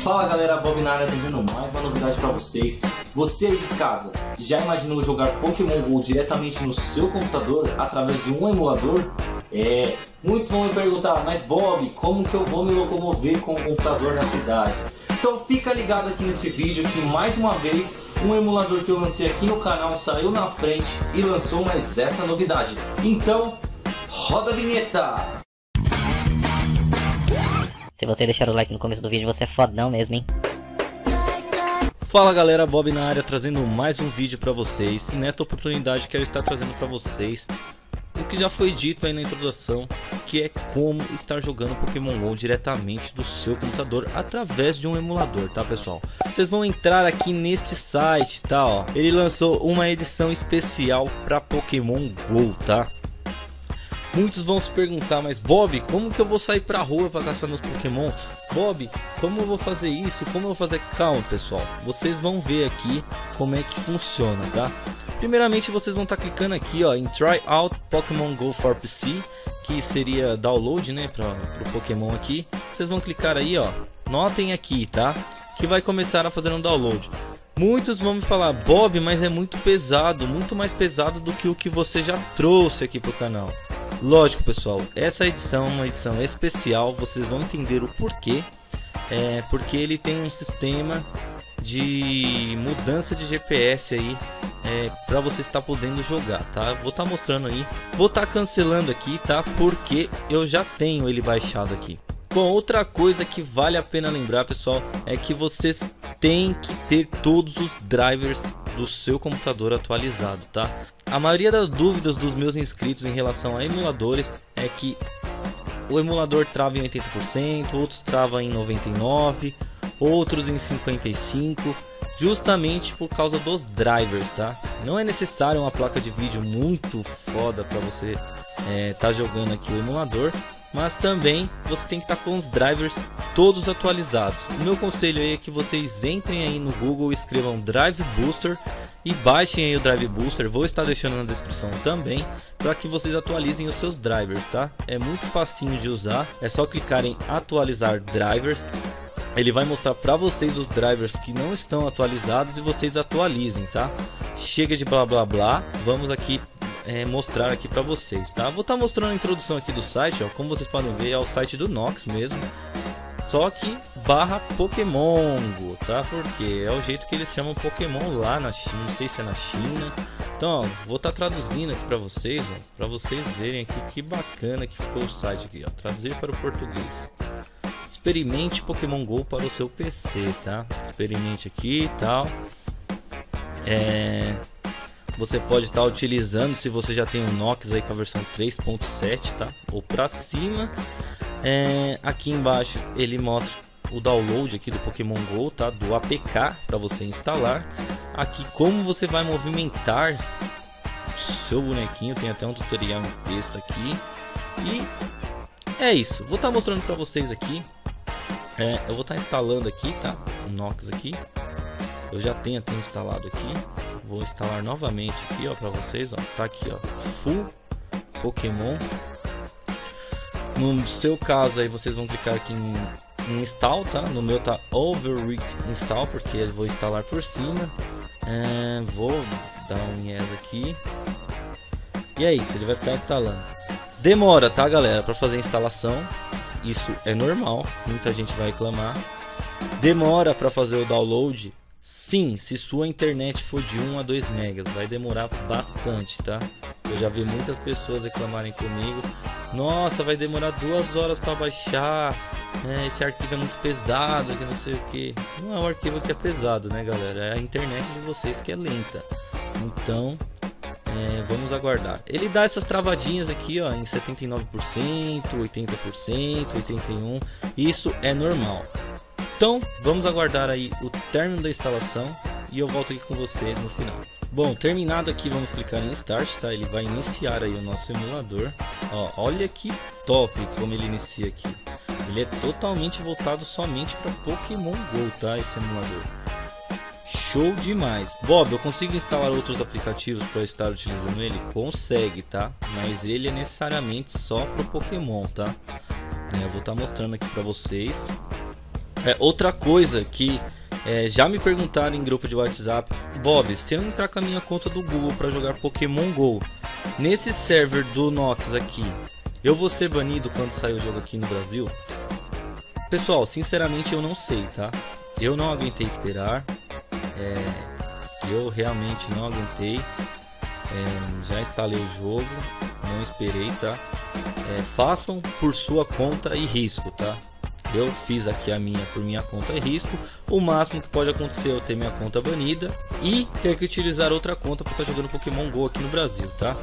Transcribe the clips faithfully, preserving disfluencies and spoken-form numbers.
Fala galera, Bob na área trazendo mais uma novidade para vocês. Você aí de casa, já imaginou jogar Pokémon GO diretamente no seu computador através de um emulador? É, muitos vão me perguntar, mas Bob, como que eu vou me locomover com o computador na cidade? Então fica ligado aqui nesse vídeo que mais uma vez um emulador que eu lancei aqui no canal saiu na frente e lançou mais essa novidade. Então, roda a vinheta! Se você deixar o like no começo do vídeo, você é fodão mesmo, hein? Fala galera, Bob na área trazendo mais um vídeo pra vocês. E nesta oportunidade quero estar trazendo pra vocês o que já foi dito aí na introdução, que é como estar jogando Pokémon GO diretamente do seu computador através de um emulador, tá pessoal? Vocês vão entrar aqui neste site, tá, ó. Ele lançou uma edição especial pra Pokémon GO, tá? Muitos vão se perguntar, mas Bob, como que eu vou sair pra rua pra caçar meus Pokémon? Bob, como eu vou fazer isso? Como eu vou fazer? Calma pessoal, vocês vão ver aqui como é que funciona, tá? Primeiramente vocês vão estar tá clicando aqui ó, em Try Out Pokémon GO for P C, que seria download, né, para o Pokémon aqui. Vocês vão clicar aí ó, notem aqui, tá? Que vai começar a fazer um download. Muitos vão me falar, Bob, mas é muito pesado, muito mais pesado do que o que você já trouxe aqui pro canal. Lógico pessoal, essa edição é uma edição especial, vocês vão entender o porquê. É porque ele tem um sistema de mudança de G P S aí, é, para você estar podendo jogar, tá? Vou estar tá mostrando aí, vou estar tá cancelando aqui, tá? Porque eu já tenho ele baixado aqui. Bom, outra coisa que vale a pena lembrar pessoal, é que vocês têm que ter todos os drivers do seu computador atualizado, tá? A maioria das dúvidas dos meus inscritos em relação a emuladores é que o emulador trava em oitenta por cento, outros travam em noventa e nove por cento, outros em cinquenta e cinco por cento, justamente por causa dos drivers, tá? Não é necessário uma placa de vídeo muito foda para você é, tá jogando aqui o emulador, mas também você tem que estar com os drivers todos atualizados. O meu conselho aí é que vocês entrem aí no Google, escrevam Drive Booster e baixem aí o Drive Booster. Vou estar deixando na descrição também, para que vocês atualizem os seus drivers, tá? É muito facinho de usar, é só clicar em atualizar drivers. Ele vai mostrar para vocês os drivers que não estão atualizados e vocês atualizem, tá? Chega de blá blá blá, vamos aqui É, mostrar aqui para vocês, tá? Vou estar tá mostrando a introdução aqui do site, ó. Como vocês podem ver é o site do Nox mesmo, só que barra Pokémon GO, tá? Porque é o jeito que eles chamam Pokémon lá na China, não sei se é na China. Então, ó, vou estar tá traduzindo aqui para vocês, ó, para vocês verem aqui que bacana que ficou o site aqui, ó. Traduzir para o português. Experimente Pokémon GO para o seu P C, tá? Experimente aqui e tal. É... Você pode estar tá utilizando, se você já tem o Nox aí com a versão três ponto sete, tá? Ou para cima. É, aqui embaixo ele mostra o download aqui do Pokémon GO, tá? Do A P K para você instalar. Aqui como você vai movimentar o seu bonequinho, tem até um tutorial em texto aqui. E é isso, vou estar tá mostrando para vocês aqui. É, eu vou estar tá instalando aqui, tá? O Nox aqui. Eu já tenho até instalado aqui. Vou instalar novamente aqui, ó, para vocês, ó. Tá aqui, ó, Full Pokémon. No seu caso aí vocês vão clicar aqui em, em Install, tá? No meu tá Overwrite Install, porque eu vou instalar por cima. É, vou dar um yes aqui. E é isso, ele vai ficar instalando. Demora, tá, galera, para fazer a instalação. Isso é normal, muita gente vai reclamar. Demora para fazer o download. Sim, se sua internet for de um a dois megas, vai demorar bastante, tá? Eu já vi muitas pessoas reclamarem comigo. Nossa, vai demorar duas horas para baixar. É, esse arquivo é muito pesado, que não sei o que. Não é um arquivo que é pesado, né, galera? É a internet de vocês que é lenta. Então, é, vamos aguardar. Ele dá essas travadinhas aqui, ó, em setenta e nove por cento, oitenta por cento, oitenta e um por cento. Isso é normal. Então, vamos aguardar aí o término da instalação e eu volto aqui com vocês no final. Bom, terminado aqui, vamos clicar em Start, tá? Ele vai iniciar aí o nosso emulador. Ó, olha que top como ele inicia aqui. Ele é totalmente voltado somente para Pokémon GO, tá? Esse emulador. Show demais. Bob, eu consigo instalar outros aplicativos para estar utilizando ele? Consegue, tá? Mas ele é necessariamente só para o Pokémon, tá? Eu vou estar mostrando aqui para vocês. É, outra coisa que é, já me perguntaram em grupo de WhatsApp: Bob, se eu entrar com a minha conta do Google para jogar Pokémon Go nesse server do Nox aqui, eu vou ser banido quando sair o jogo aqui no Brasil? Pessoal, sinceramente eu não sei, tá? Eu não aguentei esperar, é, eu realmente não aguentei, é, já instalei o jogo, não esperei, tá? É, façam por sua conta e risco, tá? Eu fiz aqui a minha por minha conta e risco. O máximo que pode acontecer é eu ter minha conta banida e ter que utilizar outra conta para estar jogando Pokémon Go aqui no Brasil, tá?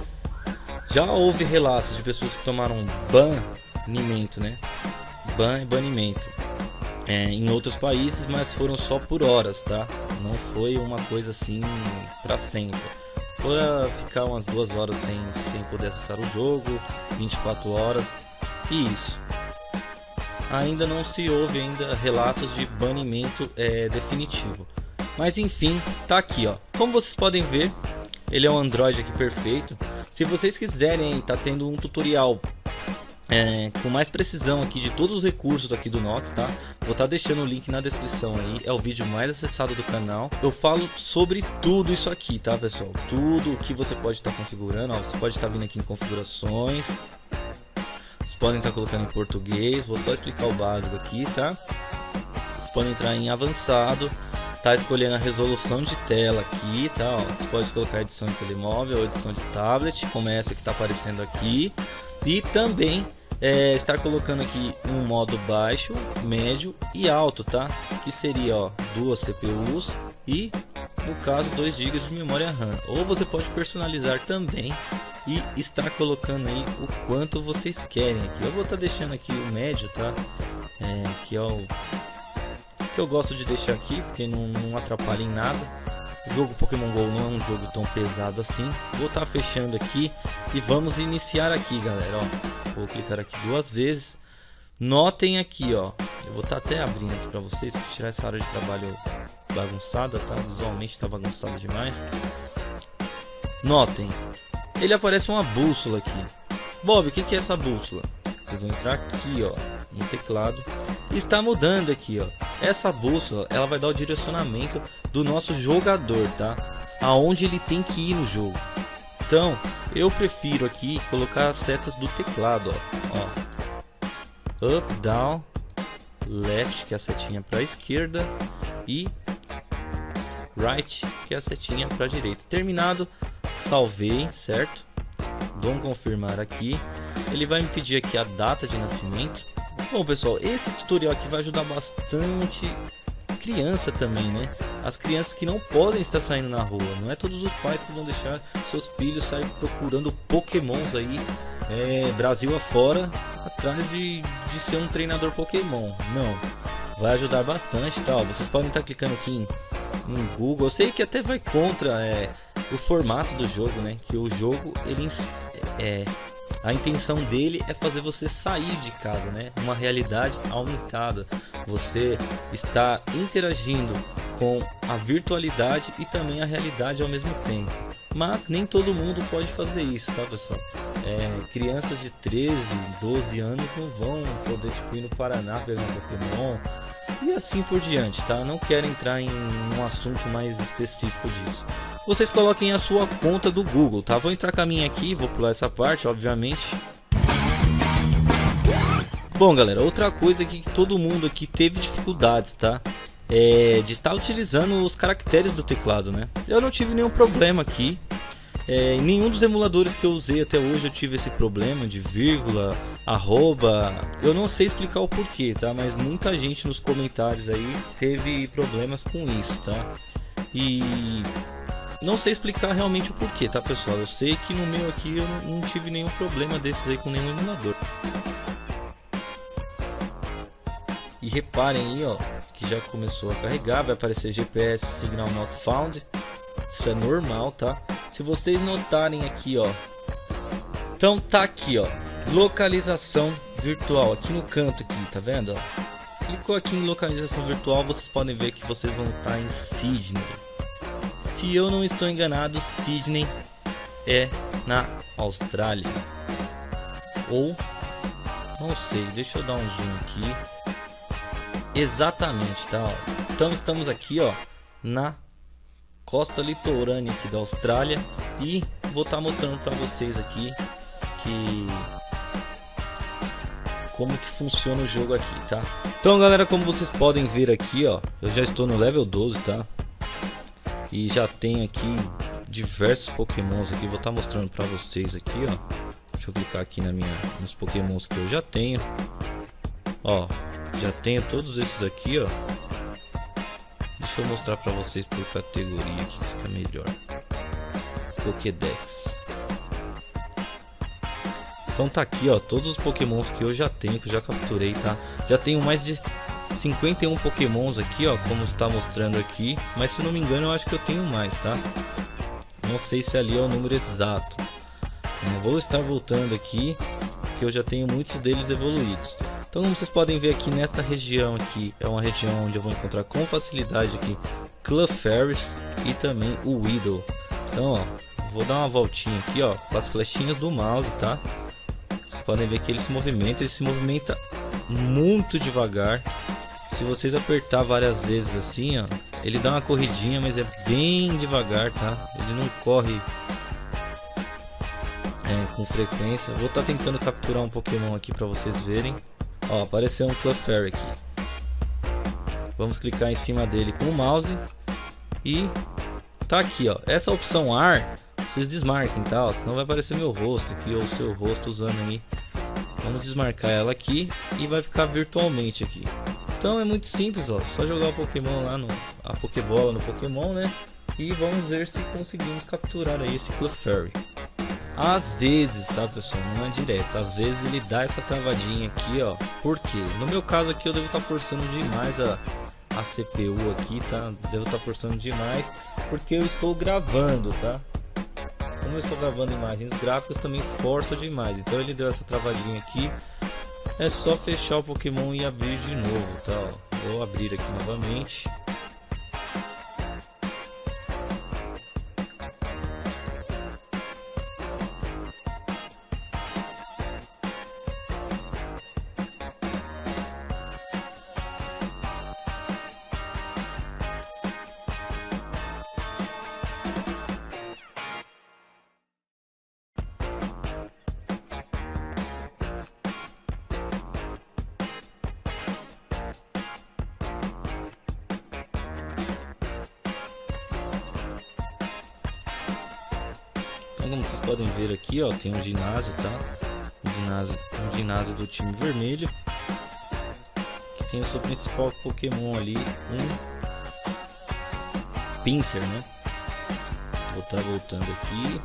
Já houve relatos de pessoas que tomaram banimento, né? Ban banimento é, em outros países, mas foram só por horas, tá? Não foi uma coisa assim para sempre. Foi ficar umas duas horas sem, sem poder acessar o jogo, vinte e quatro horas e isso. Ainda não se houve ainda relatos de banimento é, definitivo. Mas enfim, tá aqui, ó. Como vocês podem ver, ele é um Android aqui perfeito. Se vocês quiserem, tá tendo um tutorial é, com mais precisão aqui de todos os recursos aqui do Nox, tá? Vou estar tá deixando o link na descrição aí. É o vídeo mais acessado do canal. Eu falo sobre tudo isso aqui, tá, pessoal? Tudo o que você pode estar tá configurando. Ó, você pode estar tá vindo aqui em configurações. Vocês podem estar colocando em português, vou só explicar o básico aqui, tá? Vocês podem entrar em avançado, tá escolhendo a resolução de tela aqui, tá? Ó, você pode colocar edição de telemóvel ou edição de tablet, como é essa que está aparecendo aqui. E também é, estar colocando aqui um modo baixo, médio e alto, tá? Que seria, ó, duas C P Us e, no caso, dois gigas de memória RAM. Ou você pode personalizar também e estar colocando aí o quanto vocês querem aqui. Eu vou estar tá deixando aqui o médio, tá? É, que é o que eu gosto de deixar aqui, porque não, não atrapalha em nada. O jogo Pokémon Go não é um jogo tão pesado assim. Vou estar tá fechando aqui e vamos iniciar aqui, galera. Ó, vou clicar aqui duas vezes. Notem aqui, ó. Eu vou estar tá até abrindo aqui para vocês, para tirar essa área de trabalho bagunçada, tá? Visualmente tá bagunçado demais. Notem. Ele aparece uma bússola aqui. Bob, o que, que é essa bússola? Vocês vão entrar aqui, ó, no teclado. E está mudando aqui, ó. Essa bússola, ela vai dar o direcionamento do nosso jogador, tá? Aonde ele tem que ir no jogo. Então, eu prefiro aqui colocar as setas do teclado, ó. ó. Up, down, left, que é a setinha para a esquerda, e right, que é a setinha para a direita. Terminado. Salvei, certo? Dou um confirmar aqui. Ele vai me pedir aqui a data de nascimento. Bom, pessoal, esse tutorial aqui vai ajudar bastante criança também, né? As crianças que não podem estar saindo na rua. Não é todos os pais que vão deixar seus filhos sair procurando Pokémons aí, é, Brasil afora, atrás de, de ser um treinador Pokémon. Não. Vai ajudar bastante, tá? Ó, vocês podem estar clicando aqui em, em Google. Eu sei que até vai contra é, o formato do jogo, né? Que o jogo, ele é, a intenção dele é fazer você sair de casa, né? Uma realidade aumentada. Você está interagindo com a virtualidade e também a realidade ao mesmo tempo. Mas nem todo mundo pode fazer isso, tá, pessoal? É, crianças de treze, doze anos não vão poder tipo, ir no Paraná pegar um Pokémon e assim por diante, tá? Não quero entrar em um assunto mais específico disso. Vocês coloquem a sua conta do Google, tá? Vou entrar com a minha aqui, vou pular essa parte, obviamente. Bom, galera, outra coisa que todo mundo aqui teve dificuldades, tá? É de estar utilizando os caracteres do teclado, né? Eu não tive nenhum problema aqui. É, em nenhum dos emuladores que eu usei até hoje eu tive esse problema de vírgula, arroba. Eu não sei explicar o porquê, tá? Mas muita gente nos comentários aí teve problemas com isso, tá? E não sei explicar realmente o porquê, tá, pessoal? Eu sei que no meu aqui eu não, não tive nenhum problema desses aí com nenhum emulador. E reparem aí, ó, que já começou a carregar, vai aparecer G P S Signal Not Found. Isso é normal, tá? Se vocês notarem aqui, ó, então tá aqui, ó, localização virtual aqui no canto aqui, tá vendo? Ó? Clicou aqui em localização virtual, vocês podem ver que vocês vão estar em Sydney. Se eu não estou enganado, Sydney é na Austrália. Ou não sei, deixa eu dar um zoom aqui. Exatamente, tá? Ó. Então estamos aqui, ó, na costa litorânea aqui da Austrália e vou estar mostrando para vocês aqui que como que funciona o jogo aqui, tá? Então, galera, como vocês podem ver aqui, ó, eu já estou no level doze, tá? E já tenho aqui diversos pokémons aqui, vou estar mostrando para vocês aqui, ó. Deixa eu clicar aqui na minha nos pokémons que eu já tenho. Ó, já tenho todos esses aqui, ó. Deixa eu mostrar para vocês por categoria aqui, fica melhor. Pokédex. Então tá aqui, ó, todos os pokémons que eu já tenho, que eu já capturei, tá? Já tenho mais de cinquenta e um pokémons aqui, ó, como está mostrando aqui. Mas se não me engano, eu acho que eu tenho mais, tá? Não sei se ali é o número exato. Eu vou estar voltando aqui, porque eu já tenho muitos deles evoluídos. Então, como vocês podem ver aqui nesta região aqui, é uma região onde eu vou encontrar com facilidade aqui Clefairies e também o Weedle. Então, ó, vou dar uma voltinha aqui, ó, com as flechinhas do mouse, tá? Vocês podem ver que ele se movimenta, ele se movimenta muito devagar. Se vocês apertar várias vezes assim, ó, ele dá uma corridinha, mas é bem devagar, tá? Ele não corre é, com frequência. Vou estar tentando capturar um Pokémon aqui para vocês verem. Ó, apareceu um Clefairy aqui. Vamos clicar em cima dele com o mouse e tá aqui, ó. Essa opção ar, vocês desmarquem, tá? Ó, senão vai aparecer meu rosto aqui ou seu rosto usando aí. Vamos desmarcar ela aqui e vai ficar virtualmente aqui. Então é muito simples, ó. Só jogar o Pokémon lá no a Pokébola no Pokémon, né? E vamos ver se conseguimos capturar aí esse Clefairy. Às vezes, tá, pessoal, não é direto. Às vezes ele dá essa travadinha aqui, ó. Por quê? No meu caso aqui eu devo estar forçando demais a, a C P U aqui, tá? Devo estar forçando demais porque eu estou gravando, tá? Como eu estou gravando imagens gráficas, também força demais. Então ele deu essa travadinha aqui. É só fechar o Pokémon e abrir de novo, tá? Ó, vou abrir aqui novamente. Como vocês podem ver aqui, ó, tem um ginásio, tá? Um ginásio, um ginásio do time vermelho, que tem o seu principal Pokémon ali, um Pinsir, né? Vou estar voltando aqui.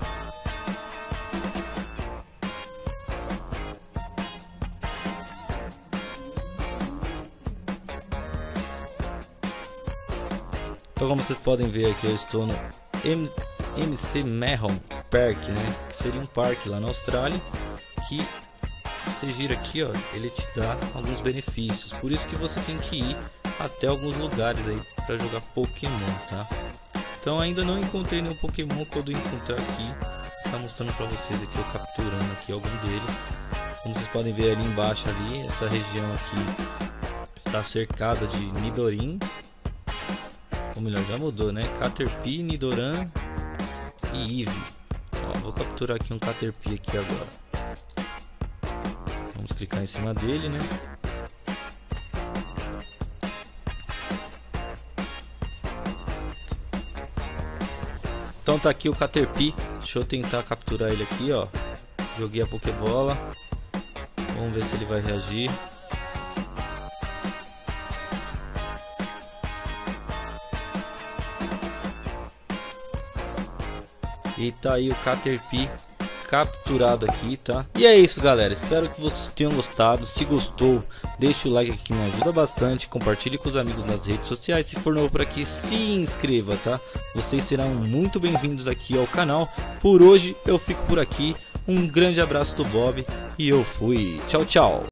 Então, como vocês podem ver aqui, eu estou no M C Mahon Park, né? Que seria um parque lá na Austrália, que você gira aqui, ó, ele te dá alguns benefícios. Por isso que você tem que ir até alguns lugares aí para jogar Pokémon, tá? Então ainda não encontrei nenhum Pokémon. Quando eu encontrar aqui, tá mostrando para vocês aqui eu capturando aqui algum deles. Como vocês podem ver ali embaixo ali, essa região aqui está cercada de Nidoran. Ou melhor, já mudou, né? Caterpie, Nidoran e Eevee. Ó, vou capturar aqui um Caterpie aqui agora. Vamos clicar em cima dele, né? Então tá aqui o Caterpie. Deixa eu tentar capturar ele aqui, ó. Joguei a Pokébola. Vamos ver se ele vai reagir. E tá aí o Caterpie capturado aqui, tá? E é isso, galera. Espero que vocês tenham gostado. Se gostou, deixa o like aqui que me ajuda bastante. Compartilhe com os amigos nas redes sociais. Se for novo por aqui, se inscreva, tá? Vocês serão muito bem-vindos aqui ao canal. Por hoje eu fico por aqui. Um grande abraço do Bob e eu fui. Tchau, tchau.